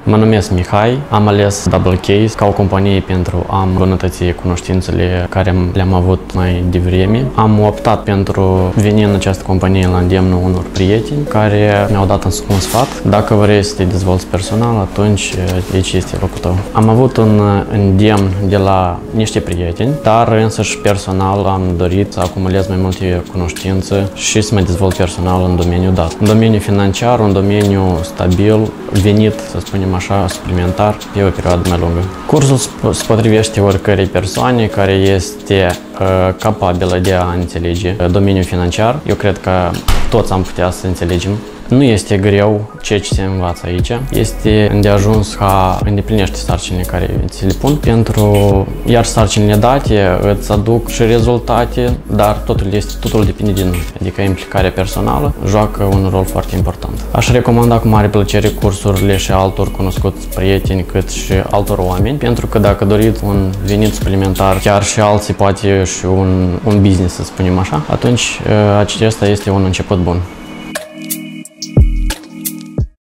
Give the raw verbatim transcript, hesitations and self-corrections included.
Mă numesc Mihai, am ales Double Case ca o companie pentru a îmbunătăți cunoștințele care le-am avut mai devreme. Am optat pentru veni în această companie la îndemnul unor prieteni care mi-au dat un sfat. Dacă vrei să te dezvolți personal, atunci aici este locul tău. Am avut un îndemn de la niște prieteni, dar însăși personal am dorit să acumulez mai multe cunoștințe și să mă dezvolt personal în domeniul dat. În domeniul financiar, un domeniu stabil, venit, să spunem așa, suplimentar pe o perioadă mai lungă. Cursul se potrivește oricărei persoane care este uh, capabilă de a înțelege domeniul financiar. Eu cred că toți am putea să înțelegem. Nu este greu ceea ce se învață aici. Este îndeajuns ca îndeplinește sarcinile care ți le pun, pentru iar sarcinile date îți aduc și rezultate, dar totul, este, totul depinde din noi. Adică implicarea personală joacă un rol foarte important. Aș recomanda cu mare plăcere cursurile și altor cunoscuți prieteni, cât și altor oameni, pentru că dacă doriți un venit suplimentar, chiar și alții poate și un, un business, să spunem așa, atunci acesta este un început bun.